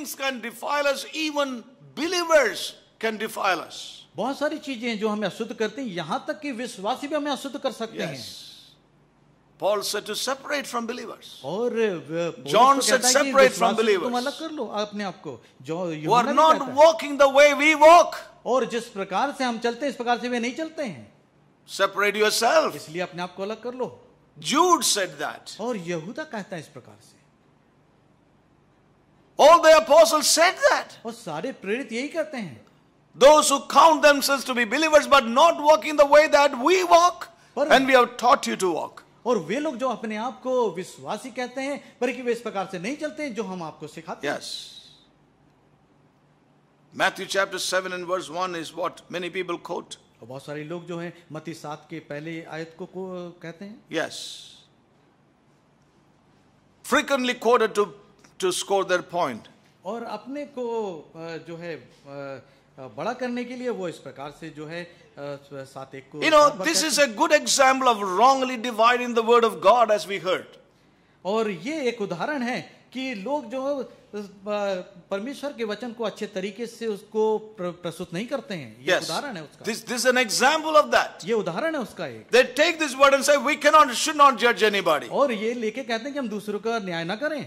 things can defile us, even believers can defile us. बहुत सारी चीजें हैं जो हमें अशुद्ध करती हैं, यहाँ तक कि विश्वासी भी हमें अशुद्ध कर सकते हैं। Yes. Paul said to separate from believers. और John said separate from believers. तुम अलग कर लो अपने आप को, जो Who are not walking the way we walk. और जिस प्रकार से हम चलते हैं इस प्रकार से वे नहीं चलते हैं। Separate yourself. इसलिए अपने आप को अलग कर लो। Jude said that. और यहूदा कहता है इस प्रकार से। All the apostles said that. और सारे प्रेरित यही कहते हैं। Those who count themselves to be believers but not walking the way that we walk, and we have taught you to walk. और वे लोग जो अपने आप को विश्वासी कहते हैं पर कि वे इस प्रकार से नहीं चलते हैं जो हम आपको सिखाते हैं। Yes. Matthew chapter 7 and verse 1 is what many people quote. और बहुत सारे लोग जो हैं मत्ती 7 के पहले आयत को कहते हैं। Yes. Frequently quoted to score their point. और अपने को जो है बड़ा करने के लिए वो इस प्रकार से जो है 7:1 को, You know, this is a good example of wrongly dividing the word of God, as we heard. और ये एक उदाहरण है कि लोग जो परमेश्वर के वचन को अच्छे तरीके से उसको प्रस्तुत नहीं करते हैं। ये Yes. उदाहरण है उसका। This is an example of that. ये उदाहरण है उसका एक। They take this word and say, we should not judge anybody. और ये लेके कहते हैं कि हम दूसरों का न्याय ना करें।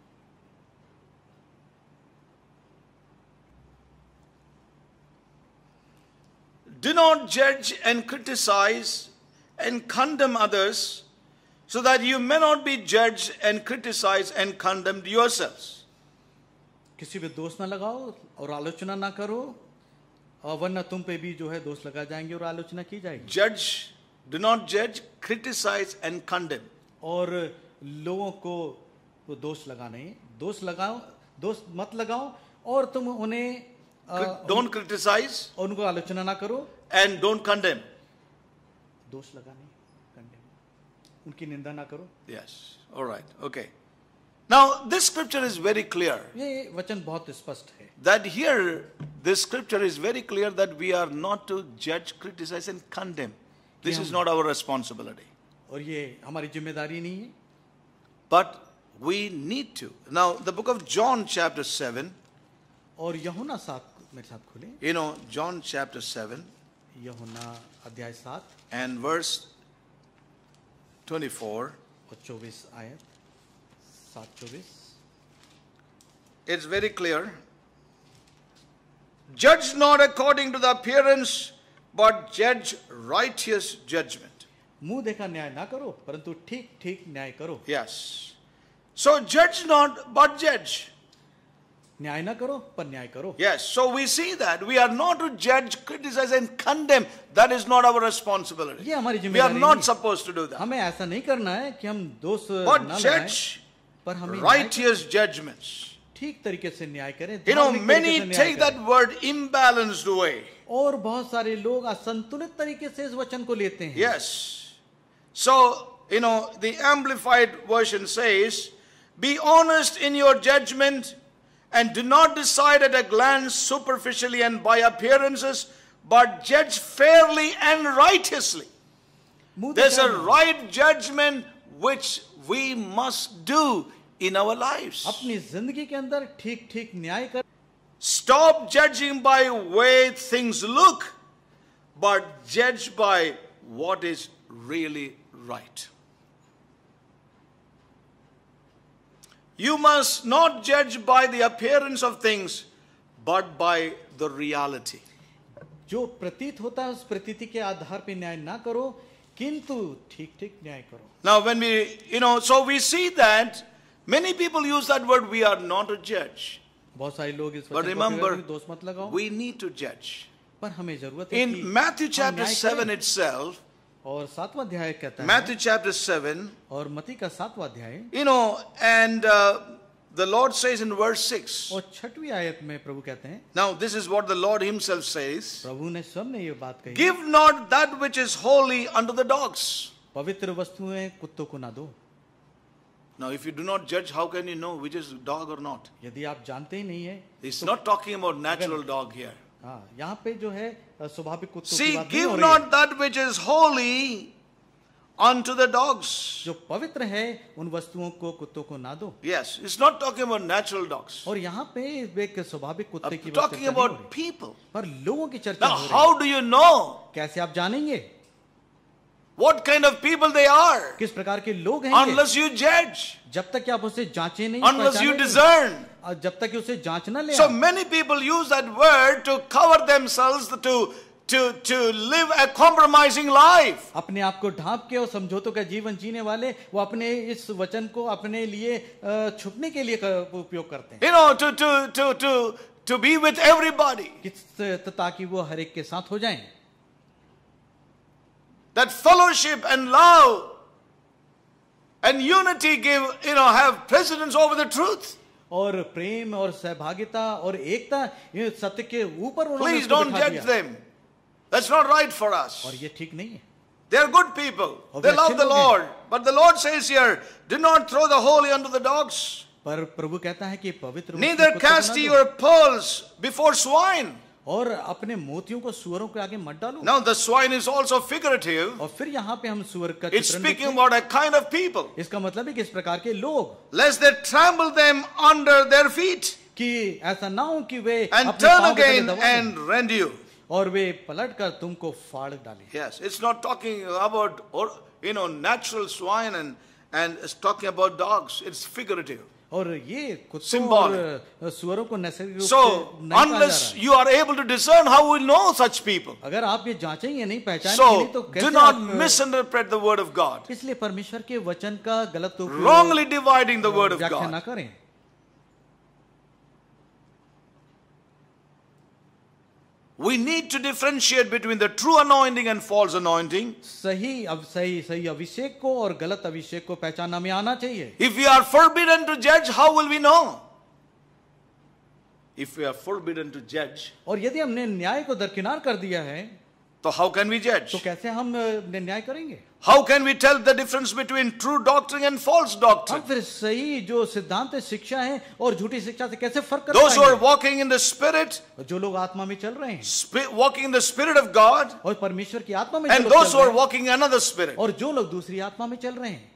Do not judge and criticize and condemn others, so that you may not be judged and criticized and condemned yourselves. किसी पे दोष ना लगाओ और आलोचना ना करो, और वरना तुम पे भी जो है दोष लगा जाएंगे और आलोचना की जाएगी। Judge, do not judge, criticize and condemn. और लोगों को तो दोष लगाना है, दोष लगाओ, दोष मत लगाओ और तुम उन्हें Don't criticize और उनको आलोचना ना करो, and don't condemn. दोष लगाने, उनकी निंदा ना करो। Yes. All right. Okay. Now, this scripture is very clear. ये वचन बहुत स्पष्ट है That here, this scripture is very clear that we are not to judge, criticize and condemn. This is not our responsibility. और ये हमारी जिम्मेदारी नहीं है। But we need to. Now, the book of John chapter 7. और यूहन्ना 7 मेरे साथ खोलें। You know, John chapter 7 यूहन्ना अध्याय 7 and verse 24. और 24 आयत 7:24। It's very clear. Judge not according to the appearance, but judge righteous judgment. मुंह देखा न्याय ना करो परंतु ठीक ठीक न्याय करो। Yes. So judge not, but judge. न्याय ना करो पर न्याय करो। Yes. So we see that we are not to judge, criticize and condemn. That is not our responsibility. ये हमारी We are जिम्मेदारी not नहीं। supposed to do that. हमें ऐसा नहीं करना है कि हम दोष But ना लगाएं, judge पर हमें righteous judgments. ठीक तरीके से न्याय करें। You know, धार्मिक तरीके many से न्याय take करें। that word imbalanced way. और बहुत सारे लोग असंतुलित तरीके से इस वचन को लेते हैं। Yes. So, you know, the Amplified Version says, be honest in your judgment and do not decide at a glance superficially and by appearances, but judge fairly and righteously. There's a right judgment which we must do in our lives. अपनी जिंदगी के अंदर ठीक ठीक न्याय कर। Stop judging by way things look, but judge by what is really right. You must not judge by the appearance of things, but by the reality. जो प्रतीत होता है उस प्रतीति के आधार पे न्याय ना करो किंतु ठीक ठीक न्याय करो। Now when we, so we see that many people use that word, we are not to judge. बहुत सारे लोग इस But वचन को remember, दोष मत लगाओ, we need to judge. पर हमें जरूरत है कि In Matthew हम chapter न्याय 7 करें। itself, और 7वां अध्याय कहता है, Matthew chapter 7, और मत्ती का 7वां अध्याय and the Lord says in verse 6. और 6वीं आयत में प्रभु कहते हैं, Now this is what the Lord himself says. प्रभु ने स्वयं ने ये बात कही, Give not that which is holy unto the dogs. पवित्र वस्तुएं कुत्तों को ना दो। Now if you do not judge, how can you know which is dog or not? यदि आप जानते ही नहीं है, It's not talking about natural dog here. हाँ, यहाँ पे जो है स्वाभाविक कुत्तों की See, बात नहीं give हो रही not है। that which is holy unto the dogs. जो पवित्र है उन वस्तुओं को कुत्तों को ना दो। Yes, it's not talking about natural dogs. और यहाँ पे एक स्वाभाविक कुत्ते की I'm बात talking चर्चा नहीं हो about रही। people. पर लोगों की चर्चा Now, हो रही how do you know है। कैसे आप जानेंगे what kind of people they are? किस प्रकार के लोग हैं ये? Unless you judge, जब तक कि आप उसे जांचे नहीं, unless you पहचाने नहीं, discern. और जब तक कि उसे जांचना ले So आप। many people use that word to cover themselves to live a compromising life. अपने आप को ढांप के और समझौतों का जीवन जीने वाले वो अपने इस वचन को अपने लिए छुपने के लिए उपयोग करते हैं, You know, to be with everybody. ताकि वो हर एक के साथ हो जाएं। That fellowship and love and unity have precedence over the truth. और प्रेम और सहभागिता और एकता ये सत्य के ऊपर उन्होंने Please उसको don't दिखा judge दिया। them. That's not right for us. और ये ठीक नहीं है। They are good people. और They वे love अच्छे the लोग हैं। Lord. But the Lord says here, do not throw the holy unto the dogs. पर प्रभु कहता है कि पवित्र Neither वस्तु कुत्तों को cast ना ye दो। your pearls before swine. और अपने मोतियों को सुअरों के आगे मत डालो। Now the swine is also figurative. और फिर यहाँ पे हम सुअर का It's चित्रण speaking देखते हैं। about a kind of people. इसका मतलब है कि इस प्रकार के लोग Lest they trample them under their feet कि ऐसा ना हो कि वे and अपने turn पाँव के तले again दबा दें and rend you. और वे पलट कर तुमको फाड़ डालें। Yes, it's not talking about natural swine and it's talking about dogs. It's figurative. और ये कुत्तों Symbolic. और सुअरों को नैसर्गिक रूप So से नहीं कहा जा unless रहा है। you are able to discern, how will know such people? अगर आप ये जांचेंगे नहीं, पहचानेंगे So नहीं, तो do कैसे not आप misinterpret the word of God. इसलिए परमेश्वर के वचन का गलत Wrongly dividing the word of व्याख्या ना God. करें। We need to differentiate between the true anointing and false anointing. सही अभिषेक को और गलत अभिषेक को पहचानना में आना चाहिए। If we are forbidden to judge, how will we know? If we are forbidden to judge, और यदि हमने न्याय को दरकिनार कर दिया है so how can we तो judge? कैसे हम न्याय करेंगे? How can we tell the difference between true doctrine and false doctrine? हम फिर सही जो सिद्धांत शिक्षा है और झूठी शिक्षा से कैसे फर्क कर Those who are पाएंगे? walking in the Spirit, जो लोग आत्मा में चल रहे हैं walking in the Spirit of God, और परमेश्वर की आत्मा में and जो लोग those चल who रहे are हैं walking in another Spirit. और जो लोग दूसरी आत्मा में चल रहे हैं,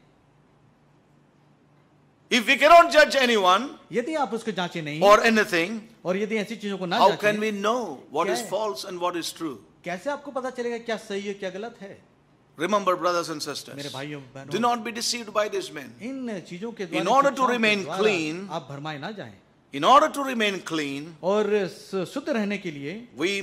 If we cannot judge anyone यदि आप उसको जांचे नहीं or anything, और यदि ऐसी चीजों को ना how can जांचें, we know what is क्या है? false and what is true? कैसे आपको पता चलेगा क्या सही है क्या गलत है? Remember, brothers and मेरे sisters, भाइयों do बहनों, not be deceived by these men. इन चीजों के In द्वारा order to शिक्षाओं के remain द्वारा clean, आप भरमाए ना जाएं In order to remain clean, और शुद्ध रहने के लिए we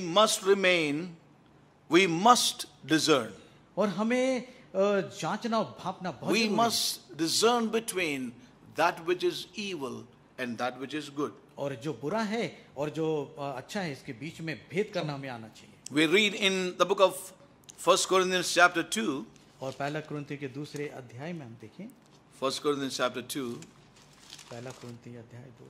must discern. और हमें जांचना और भांपना बहुत We जरूरी है। must discern between that which is evil and that which is good. और जो बुरा है और जो अच्छा है इसके बीच में भेद करना हमें आना चाहिए। We read in the book of 1 Corinthians chapter 2, और पहला कुरिन्थी के दूसरे अध्याय में हम देखें, 1 Corinthians chapter 2, पहला कुरिन्थी अध्याय 2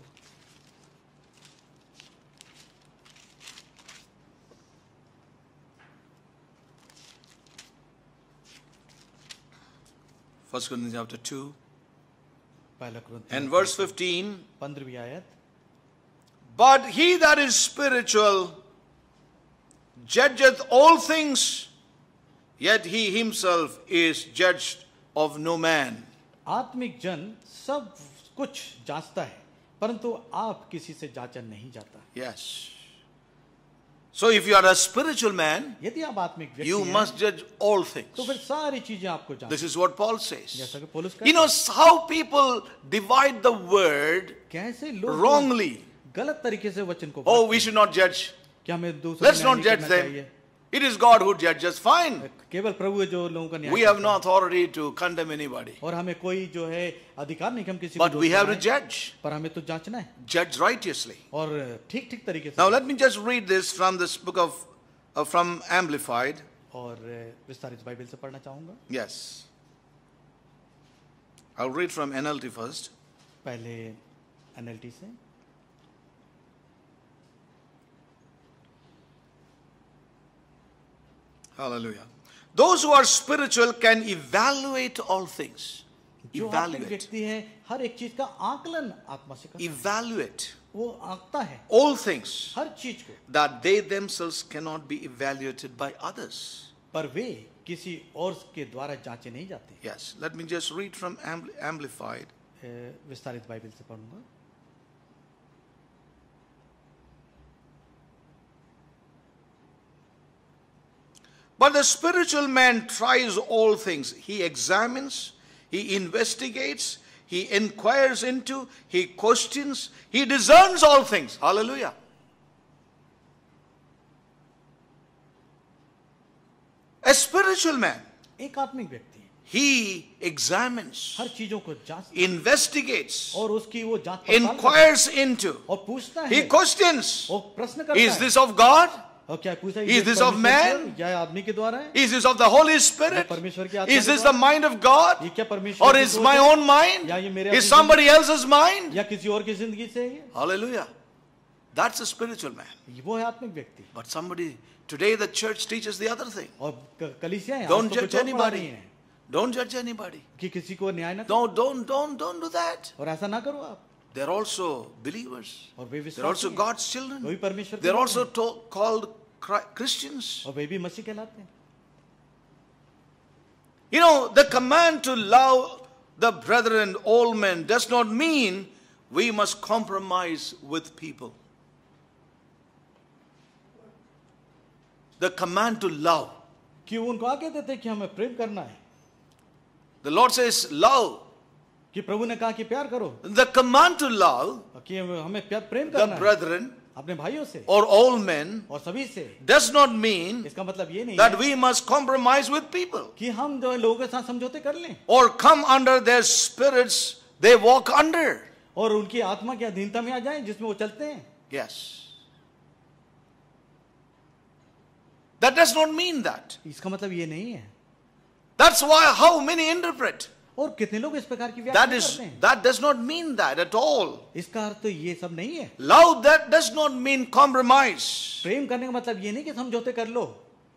1 Corinthians chapter 2 पहला कुरिन्थी and verse 15. 15वीं आयत, But he that is spiritual judgeth all things, yet he himself is judged of no man. आत्मिक जन सब कुछ जांचता है परंतु आप किसी से जांचा नहीं जाता। Yes. So if you are a spiritual man, यदि आप आत्मिक व्यक्ति you हैं, must judge all तो things. फिर सारी चीजें आपको This जांचनी। is what Paul says. जैसा कि पौलुस You कहता know है, how people divide the word कैसे लोग wrongly. गलत तरीके से वचन को Oh, बांटते we हैं। should not judge. कि हमें दूसरों Let's को न्याय not नहीं judge करना them. चाहिए। It is God who judges. Fine. केवल प्रभु है जो लोगों का न्याय We have करता no है। authority to condemn anybody. और हमें कोई जो है अधिकार नहीं कि हम किसी को But दोष we have to लगाएं, judge. पर हमें तो जांचना है Judge righteously. और ठीक ठीक तरीके से। Now let me just read this from this book of from Amplified. और विस्तारित बाइबल से पढ़ना चाहूंगा। Yes. I'll read from NLT first. पहले एनएलटी से, Hallelujah. Those who are spiritual can evaluate all things. जो आत्मिक Evaluate. व्यक्ति है हर एक चीज का आकलन आत्मा से करता है। Evaluate वो आंकता है all things हर चीज को, that they themselves cannot be evaluated by others. पर वे किसी और के द्वारा जांचे नहीं जाते। Yes, let me just read from Amplified. विस्तारित बाइबल से पढ़ूंगा। But the spiritual man tries all things. He examines, he investigates, he inquires into, he questions, he discerns all things. Hallelujah. A spiritual man, एक आत्मिक व्यक्ति he examines, हर चीजों को जांचता investigates, और उसकी वो जांच पड़ताल करता inquires into, है और पूछता he है questions, और प्रश्न करता is है this of God? और क्या पूछा Is this of man? क्या ये आदमी के द्वारा है? Is this of the Holy Spirit? परमेश्वर की आत्मा Is के this the द्वारा? mind of God? ये क्या परमेश्वर Or की is सोच my है? own mind? या ये मेरे Is अपनी somebody else's mind? या किसी और की जिंदगी से है ये? Hallelujah. That's a spiritual man. वो है आत्मिक व्यक्ति। But somebody, today the church teaches the other thing. और कलीसियां Don't आज तो judge कुछ और पढ़ा रही anybody. हैं Don't judge anybody. कि किसी को न्याय न करो No, don't do that. और ऐसा ना करो आप। They're also believers. और वे They're also विश्वासी हैं। God's वो children. भी परमेश्वर के They're लोग also हैं। called Christians. और वे भी मसीह कहलाते हैं। You know, the command to love the brethren, all men, does not mean we must compromise with people. The command to love. कि वो उनको आगे देते कि हमें प्रेम करना है। The Lord says, love. कि प्रभु ने कहा कि प्यार करो। The command to love कि हमें प्रेम the करना है brethren अपने भाइयों से or all men और सभी से। does not mean इसका मतलब ये नहीं that है we must compromise with people कि हम जो है लोगों के साथ समझौते कर लें or come under their spirits they walk under. और उनकी आत्मा की अधीनता में आ जाएं जिसमें वो चलते हैं। Yes. That does not mean that. इसका मतलब ये नहीं है। That's why how many interpret. और कितने लोग इस प्रकार की व्याख्या करते हैं। That does not mean that at all. इसका अर्थ तो ये सब नहीं है। Love that does not mean compromise. प्रेम करने का मतलब ये नहीं कि समझौते कर लो।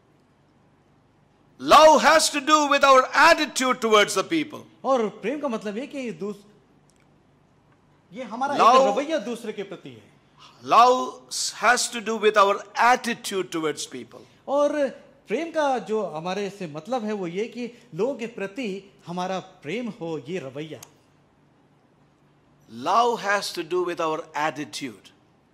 Love has to do with our attitude towards the people. और प्रेम का मतलब ये कि ये हमारा एक Love- रवैया दूसरे के प्रति है। Love has to do with our attitude towards people. और प्रेम का जो हमारे से मतलब है वो ये कि लोगों के प्रति हमारा प्रेम हो, ये रवैया। Love has to do with our attitude.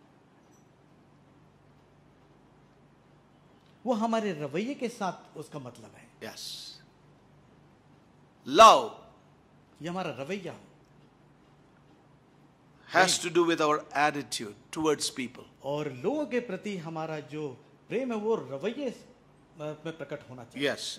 वो हमारे रवैये के साथ उसका मतलब है। Yes. Love ये हमारा रवैया हो has to do with our attitude towards people. और लोगों के प्रति हमारा जो प्रेम है वो रवैये में प्रकट होना चाहिए। Yes.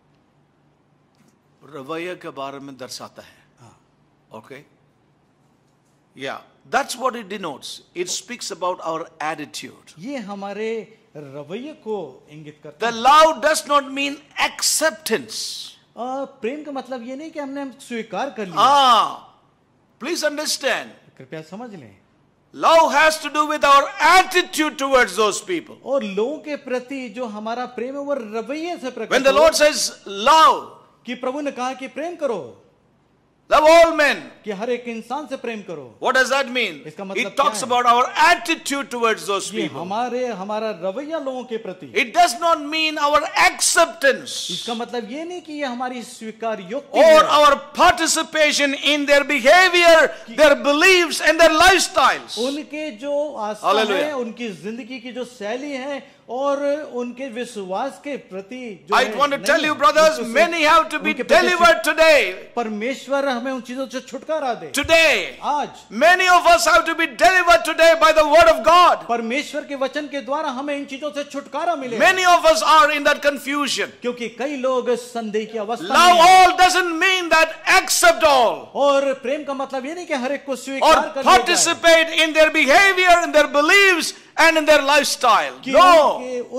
रवैया के बारे में दर्शाता है। हाँ। Okay. Yeah. That's what it denotes. It speaks about our attitude. ये हमारे रवैये को इंगित करता The है। love does not mean acceptance. प्रेम का मतलब ये नहीं कि हमने स्वीकार कर लिया। Please understand. कृपया समझ लें। Love has to do with our attitude towards those people. और लोगों के प्रति जो हमारा प्रेम है वो रवैये से प्रकट When the हो। Lord says love, कि प्रभु ने कहा कि प्रेम करो, love all men. कि हर एक इंसान से प्रेम करो। What does that mean? इसका मतलब It talks क्या है? about our attitude towards those ये people. हमारा रवैया लोगों के प्रति। It does not mean our acceptance इसका मतलब ये नहीं कि ये हमारी स्वीकार योग्य or है our participation in their behavior, their beliefs and their lifestyles. उनके जो आस्था Hallelujah. है, उनकी जिंदगी की जो शैली है और उनके विश्वास के प्रति जो I है, want to नहीं, tell you, brothers, उनके many have to be उनके प्रति delivered today. परमेश्वर हमें उन चीजों से छुटकारा दे। Today. आज Many of us have to be delivered today by the word of God. परमेश्वर के वचन के द्वारा हमें इन चीजों से छुटकारा मिले। Many of us are in that confusion. क्योंकि कई लोग संदेह की अवस्था Love में हैं। all doesn't mean that accept all और प्रेम का मतलब ये नहीं कि हर एक को or स्वीकार कर लिया जाए। participate in their behavior, in their beliefs and in their lifestyle. कि No.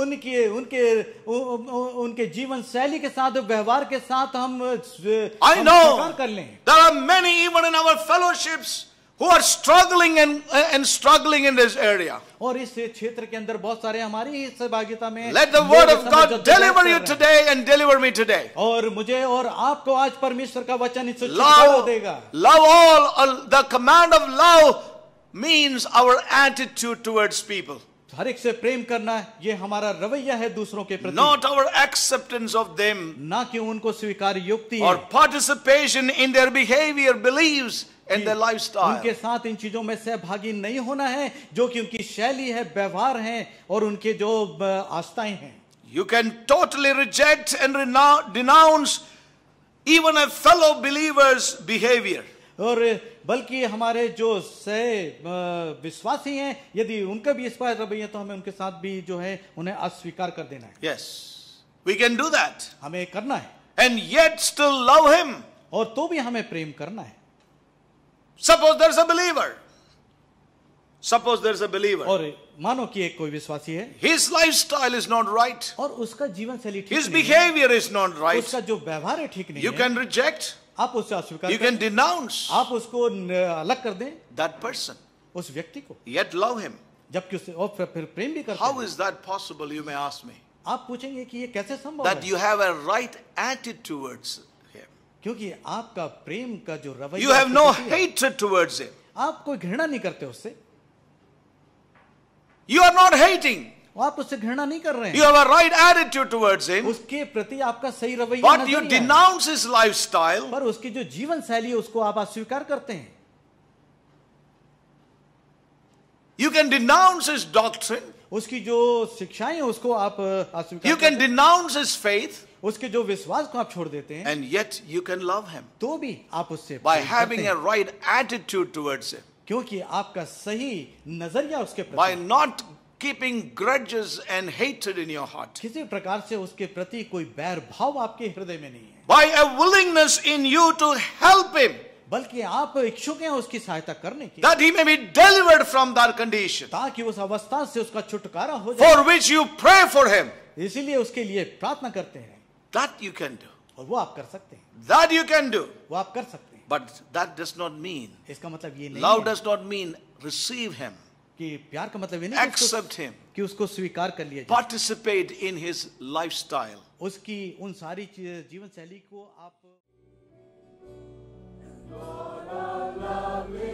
उनके जीवन शैली के साथ व्यवहार के साथ हम I हम know स्वीकार कर लें। there are many even in our fellowships who are struggling and struggling in this area. और इस क्षेत्र के अंदर बहुत सारे हमारी ही सहभागिता में Let the लोग word इस of समय God जद्दोजहद deliver कर you रहे हैं। today and deliver me today. और मुझे और आपको आज परमेश्वर का वचन इससे छुटकारा देगा। Love all, the command of love means our attitude towards people. हर एक से प्रेम करना ये हमारा रवैया है दूसरों के प्रति, not our acceptance of them ना कि उनको स्वीकार युक्ति or है, participation in their behavior, beliefs, and their lifestyle. उनके साथ इन चीजों में सहभागी नहीं होना है जो कि उनकी शैली है, व्यवहार है और उनके जो आस्थाएं हैं. You can totally reject and denounce even a fellow believer's behavior. और बल्कि हमारे जो सह विश्वासी हैं, यदि उनका भी इस पर रवैया तो हमें उनके साथ भी जो है उन्हें अस्वीकार कर देना है. Yes, we can do that. हमें करना है And yet still love him. और तो भी हमें प्रेम करना है. Suppose there's a believer. Suppose there's a believer. और मानो कि एक कोई विश्वासी है His lifestyle is not right. और उसका जीवन शैली ठीक His नहीं है, behavior is not right. उसका जो व्यवहार है ठीक नहीं You है, can reject. आप उससे अस्वीकार You कर can denounce आप उसको अलग कर दें that person. उस व्यक्ति को, Yet love him. जबकि उससे और फिर प्रेम भी करते How हैं. is that possible, you may ask me? आप पूछेंगे कि ये कैसे संभव That है, you have a right attitude towards him. क्योंकि आपका प्रेम का जो रवैया You have उसके no प्रति है, hatred towards him. आप कोई घृणा नहीं करते उससे, You are not hating. आप उससे घृणा नहीं कर रहे You हैं, have a right attitude towards him. उसके प्रति आपका सही रवैया But you नजरिया है, denounce his lifestyle. पर उसकी जो जीवन शैली है उसको आप अस्वीकार करते हैं. You can denounce his doctrine. उसकी जो शिक्षाएं हैं उसको आप अस्वीकार You can करते हैं, denounce his faith. उसके जो विश्वास को आप छोड़ देते हैं, And yet you can love him तो भी आप उससे by प्रेम करते having हैं, a right attitude towards him. क्योंकि आपका सही नजरिया उसके By प्रति, not keeping grudges and hatred in your heart. किसी प्रकार से उसके प्रति कोई बैर भाव आपके हृदय में नहीं है, By a willingness in you to help him. बल्कि आप इच्छुक हैं उसकी सहायता करने की, That he may be delivered from that condition. ताकि उस अवस्था से उसका छुटकारा हो जाए. For which you pray for him. इसीलिए उसके लिए प्रार्थना करते हैं That you can do. और वो आप कर सकते हैं, That you can do. वो आप कर सकते हैं. But that does not mean, इसका मतलब ये नहीं love है does not mean receive him, कि प्यार का मतलब ये नहीं कि accept him, कि उसको स्वीकार कर लिया जाए, participate in his lifestyle. उसकी उन सारी जीवन शैली को आप